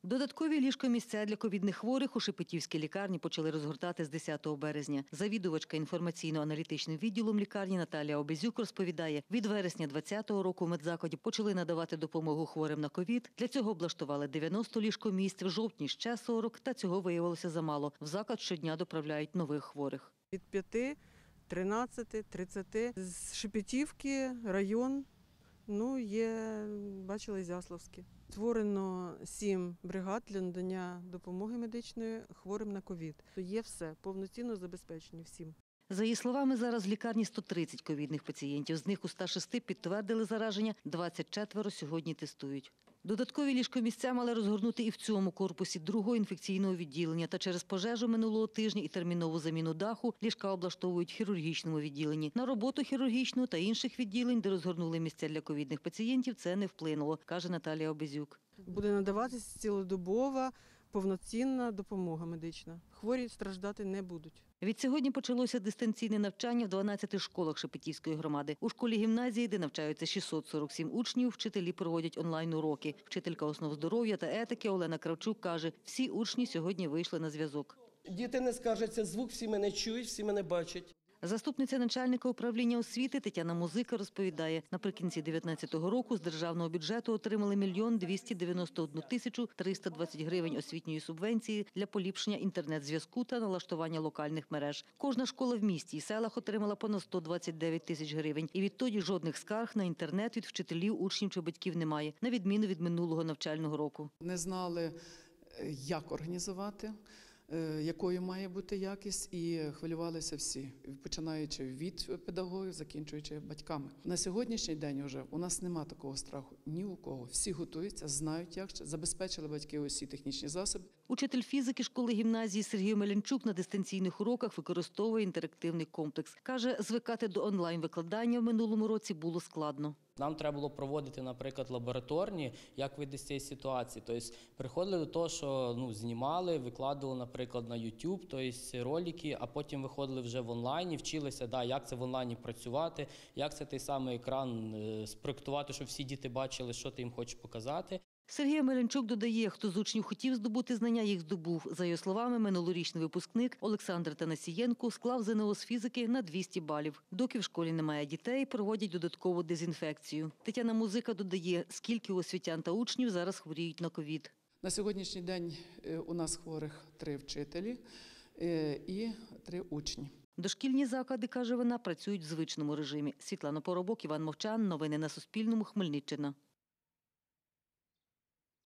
Додаткові ліжкомісця для ковідних хворих у Шепетівській лікарні почали розгортати з 10 березня. Завідувачка інформаційно-аналітичним відділом лікарні Наталія Обезюк розповідає, від вересня 2020 року в медзакладі почали надавати допомогу хворим на ковід. Для цього облаштували 90 ліжкомісць, в жовтні ще 40, та цього виявилося замало. В заклад щодня доправляють нових хворих. Від 5, 13, 30. З Шепетівки, район, бачили Ізяславське. Створено 7 бригад для надання допомоги медичної хворим на ковід. Є все, повноцінно забезпечені всім. За її словами, зараз в лікарні 130 ковідних пацієнтів. З них у 106 підтвердили зараження, 24 сьогодні тестують. Додаткові ліжкомісця мали розгорнути і в цьому корпусі другого інфекційного відділення. Та через пожежу минулого тижня і термінову заміну даху ліжка облаштовують в хірургічному відділенні. На роботу хірургічного та інших відділень, де розгорнули місця для ковідних пацієнтів, це не вплинуло, каже Наталія Обезюк. Буде надаватися цілодобова, повноцінна допомога медична. Хворі страждати не будуть. Відсьогодні почалося дистанційне навчання в 12 школах Шепетівської громади. У школі-гімназії, де навчаються 647 учнів, вчителі проводять онлайн-уроки. Вчителька основ здоров'я та етики Олена Кравчук каже, всі учні сьогодні вийшли на зв'язок. Діти не скаржаться, звук всі мене чують, всі мене бачать. Заступниця начальника управління освіти Тетяна Музика розповідає, наприкінці 2019 року з державного бюджету отримали 1 291 тисячу 320 гривень освітньої субвенції для поліпшення інтернет-зв'язку та налаштування локальних мереж. Кожна школа в місті і селах отримала понад 129 тисяч гривень. І відтоді жодних скарг на інтернет від вчителів, учнів чи батьків немає, на відміну від минулого навчального року. Не знали, як організувати, якою має бути якість, і хвилювалися всі, починаючи від педагогів, закінчуючи батьками. На сьогоднішній день вже у нас немає такого страху ні у кого. Всі готуються, знають, як забезпечили батьки усі технічні засоби. Учитель фізики школи-гімназії Сергій Меленчук на дистанційних уроках використовує інтерактивний комплекс. Каже, звикати до онлайн-викладання в минулому році було складно. Нам треба було проводити, наприклад, лабораторні, як вийти з цієї ситуації. Тобто приходили до того, що знімали, викладали, наприклад, на YouTube, тобто ролики, а потім виходили вже в онлайні, вчилися, як це в онлайні працювати, як це той самий екран спроектувати, щоб всі діти бачили, що ти їм хочеш показати. Сергій Меленчук додає, хто з учнів хотів здобути знання, їх здобув. За його словами, минулорічний випускник Олександр Танасієнко склав ЗНО з фізики на 200 балів. Доки в школі немає дітей, проводять додаткову дезінфекцію. Тетяна Музика додає, скільки освітян та учнів зараз хворіють на ковід. На сьогоднішній день у нас хворих 3 вчителі і 3 учні. Дошкільні заклади, каже вона, працюють в звичному режимі. Світлана Поробок, Іван Мовчан. Новини на Суспільному. Хмельниччина.